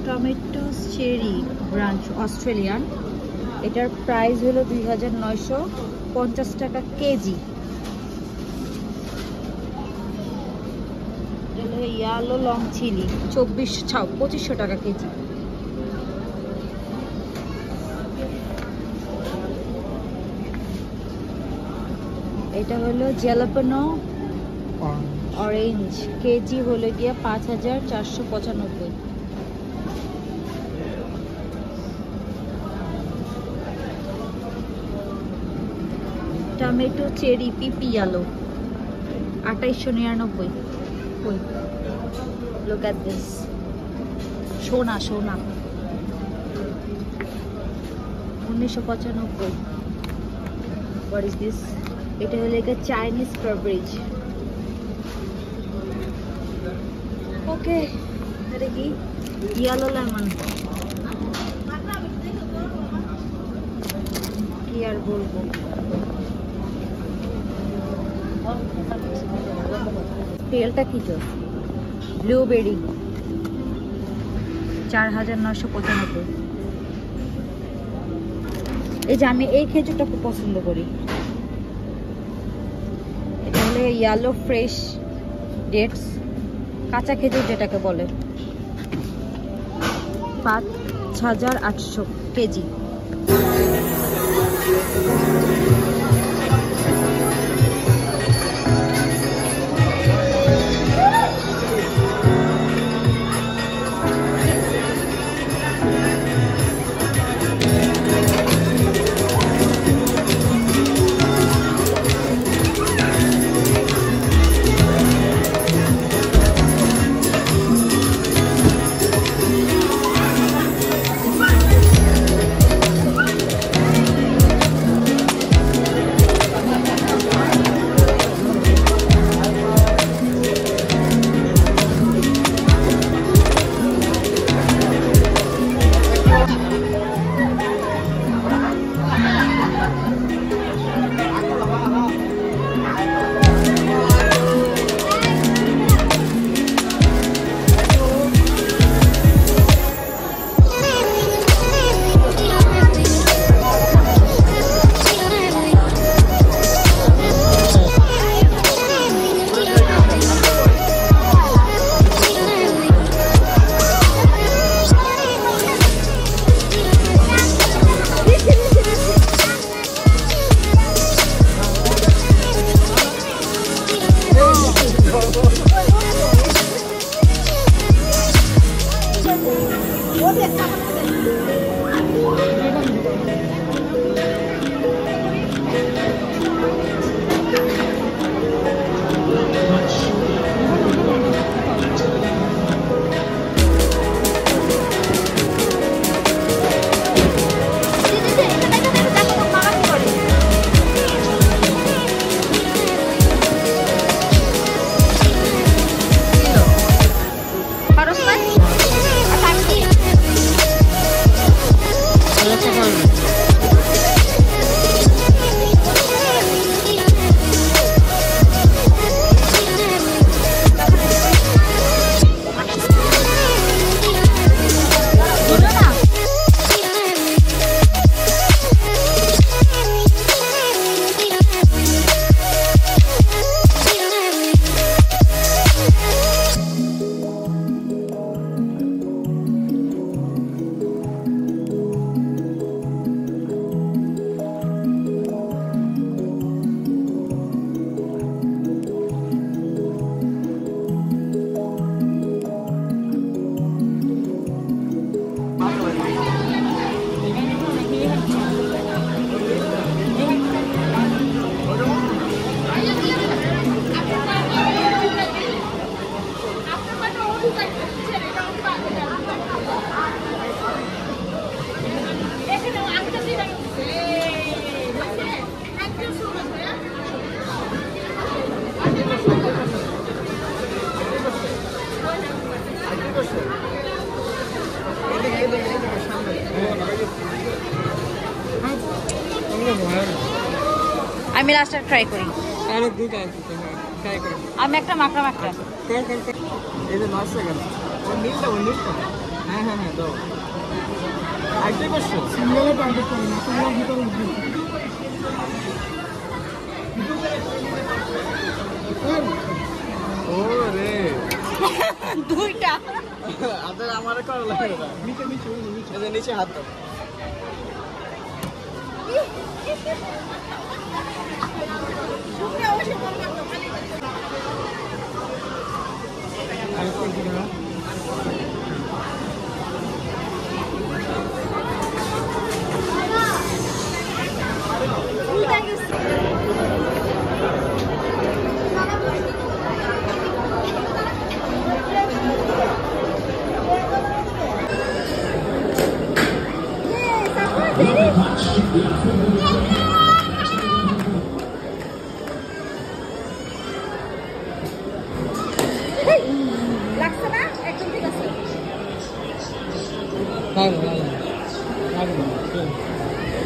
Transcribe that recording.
Tomato cherry branch Australian, এটার price হলো 2950 টাকা কেজি। ইয়ালো লং চিলি 2500 টাকা কেজি। এটা হলো জ্যালাপেনো অরেঞ্জ, কেজি হলো গিয়া 5495। Tomato cherry PP yellow 2899। Look at this. সোনা 1995। What is this? এটা হলো একটা চাইনিজ স্ট্রবেরিজ। ওকে, এটা কি ইয়েলো লেমন, কি আর বলবো। তেলটা কি তো ব্লুবেরি 4995। এই যে আমি এই খেজুরটা খুব পছন্দ করি, এটা হলো ইয়েলো ফ্রেশ ডেটস, কাঁচা খেজুর যেটাকে বলে, 5800 কেজি। আমি লাস্টটা ট্রাই করি। আরে দুটো ট্রাই করো। আমি একটা মাকড়া মাকড়া। এই যে মাছ গেল। ওই নীলটা হ্যাঁ হ্যাঁ হ্যাঁ দাও আইতে করছো সিঙ্গেলে টার্গেট করে না তোমরা ভিতরে উঠবে ও রে দুইটা আদের আমারে করা লাগে না নিচে নিচে নিচে এই যে নিচে হাত দাও আরেকটা দিকে না লাগছে না একদম ঠিক আছে লাগবে লাগবে লাগবে